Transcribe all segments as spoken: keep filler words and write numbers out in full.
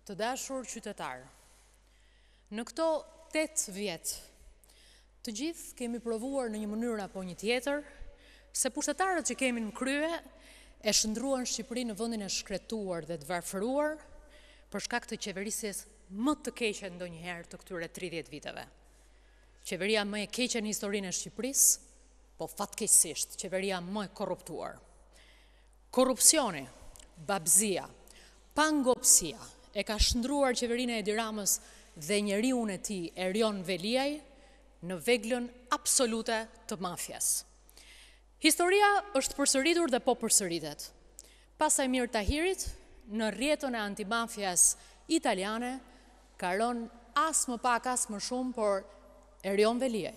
Të dashur qytetarë, në këto tetë vjetë, të gjithë kemi provuar në një mënyrë apo një tjetër, se pushtetarët që kemi në krye e shndruan Shqipërinë në vendin e shkretuar dhe të varfëruar për shkak të qeverisjes më të keqe ndonjëherë të këtyre tridhjetë viteve. Qeveria më e keqe në historinë e Shqipërisë, po fatkeqësisht qeveria më e korruptuar. Korrupsioni, babëzia, pangopsia e ka shndruar qeverinë e Edi Ramës dhe njeriun e tij, Erion Veliaj, në veglën absolute të mafjas. Historia është përsëritur dhe po përsëritet. Pas Sajmir Tahirit, në rrjeten e anti-mafias italiane, ka rënë as më pak as më shumë, por Erion Veliaj.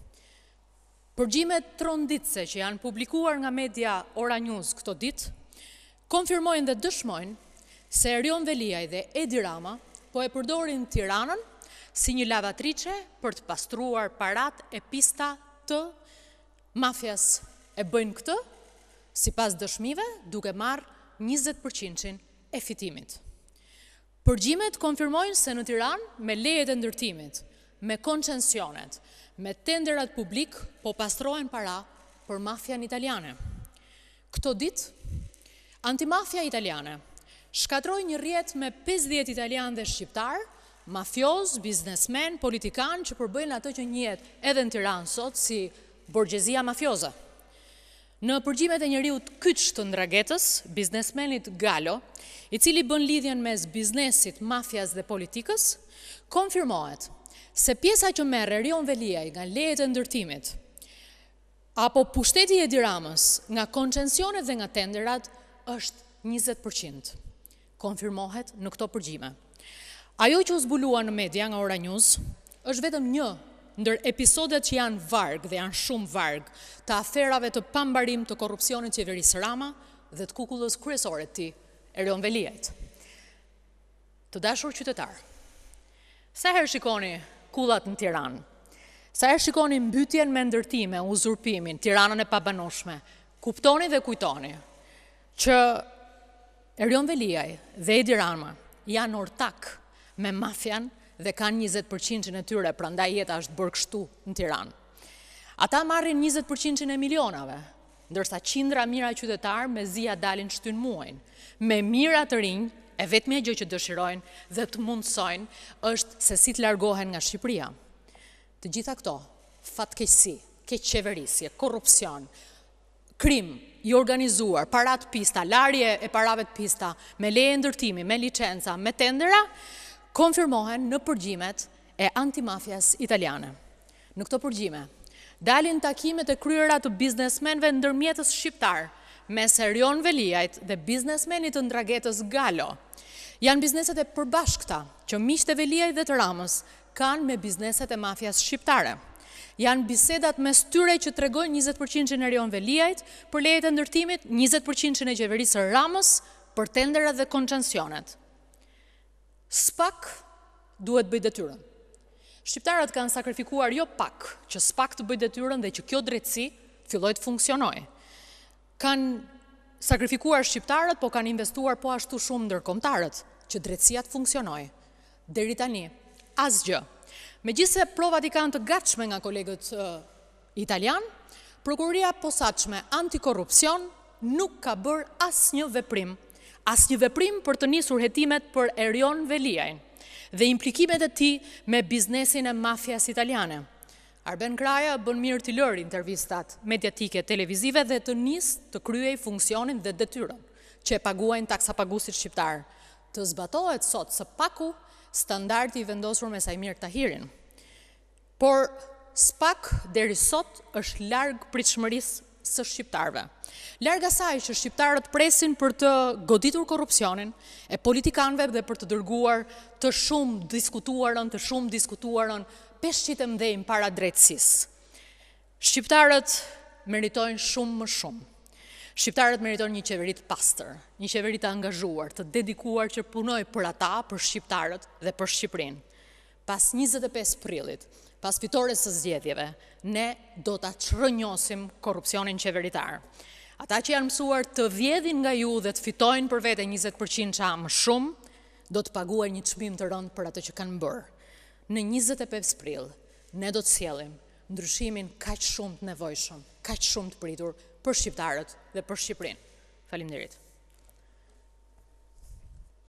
Përgjimet tronditse që janë publikuar nga media Ora News këto ditë, konfirmojnë dhe dëshmojnë se Erion Veliaj dhe Edi Rama po e përdorin Tiranën si një lavatrice për të pastruar parat e pista të mafjas. E bëjnë këtë, sipas dëshmive, duke marrë njëzet përqind e fitimit. Përgjimet konfirmojnë se në Tiranë, me lejet e ndërtimit, me koncesionet, me tenderat publik, po pastrohen para për mafian italiane. Këto ditë, anti-mafia italiane shkatroi një rrjet me pesëdhjetë italianë dhe shqiptar, mafioz, biznesmen, politikan që përbëjnë atë që njihet edhe në Tiranë sot si borgjezia mafioze. Në përgjimet e njeriut kyç të ndragetës, biznesmenit Galo, i cili bën lidhjen mes biznesit, mafias dhe politikës, konfirmohet se pjesa që merr Erion Veliaj nga lejet e ndërtimit, apo pushteti i Edi Ramës nga koncesionet dhe nga tenderat, është njëzet përqind. Konfirmohet në këto përgjime. Ajo që u zbulua në media nga Ora News është vetëm një ndër episodet që janë varg dhe janë shumë varg të aferave të pambarim të korrupsionit qeverisë Rama dhe të kukullës kryesore të tij, Erion Veliajt. Të dashur qytetar, sa herë shikoni kullat në Tiranë, sa herë shikoni mbytjen me ndërtime, uzurpimin, Tiranën e pabanueshme, kuptoni dhe kujtoni që Erion Veliaj dhe Edi Rama janë ortak me mafian dhe kanë njëzet përqind e tyre, prandaj jeta është bërë kështu në Tiranë. Ata marrin njëzet përqind e milionave, ndërsa qindra mira qytetarë me zia dalin shtyn muajnë, me mira të rinj, e vetmja gjë që dëshirojnë dhe të mundsojnë është se si të largohen nga Shqipëria. Të gjitha këto, fatkeqësi, keqçeverisje, korrupsion, krim i organizuar, parat pista, larje e parave të pista, me leje ndërtimi, me licenca, me tendera, konfirmohen në përgjimet e anti-mafias italiane. Në këto përgjime, dalin takimet e kryera të biznesmenve ndërmjetës shqiptar, mes Erion Veliajt dhe biznesmenit të ndragetës Galo. Janë bizneset e përbashkëta që miqtë e Veliajt dhe të Ramës kanë me bizneset e mafias shqiptare. Janë bisedat mes tyre që tregojnë njëzet përqind e Erion Veliajt për lejet e ndërtimit, njëzet përqind e qeverisë Ramës për tenderat dhe koncesionet. Spak duhet bëj detyrën. Shqiptarët kanë sakrifikuar jo pak që spak të bëj detyrën dhe që kjo drejtësi filloj të funksionojë. Kanë sakrifikuar shqiptarët, po kanë investuar po ashtu shumë ndërkombëtarët që drejtësia të funksionojë. Deri tani, asgjë. Megjithse provat i kanë të gatshme nga kolegët uh, italian, prokuroria posaçme antikorrupsion nuk ka bërë asnjë veprim, asnjë veprim për të nisur hetimet për Erion Veliajn dhe implikimet e tij me biznesin e mafias italiane. Arben Kraja bën mirë të lërë intervistat mediatike televizive dhe të nisë të kryej funksionin dhe detyrën që e paguajnë taksapaguesit shqiptar. Të zbatohet sot së paku standardi i vendosur me Sajmir Tahirin. Por spak deri sot është larg pritshmërisë së shqiptarëve. Larg asaj që shqiptarët presin për të goditur korrupsionin e politikanëve dhe për të dërguar të shumë diskutuarën, të shumë diskutuarën peshqit e mdhejnë para drejtësisë. Shqiptarët meritojnë shumë më shumë. Shqiptarët meritojnë një qeveri të pastër, një qeveri të angazhuar, të dedikuar që punoj për ata, për shqiptarët dhe për Shqipërinë. Pas njëzet e pesë prillit, pas fitores së zgjedhjeve, ne do ta çrënjosim korrupsionin qeveritar. Ata që janë mësuar të vjedhin nga ju dhe të fitojnë për vete njëzet përqind më shumë, do të paguajnë një çmim të rënd për atë që kanë bërë. Në njëzet e pesë prill, ne do të sjellim ndryshimin kaq shumë të nevojshëm, kaq shumë të pritur për shqiptarët dhe për Shqipërinë. Faleminderit.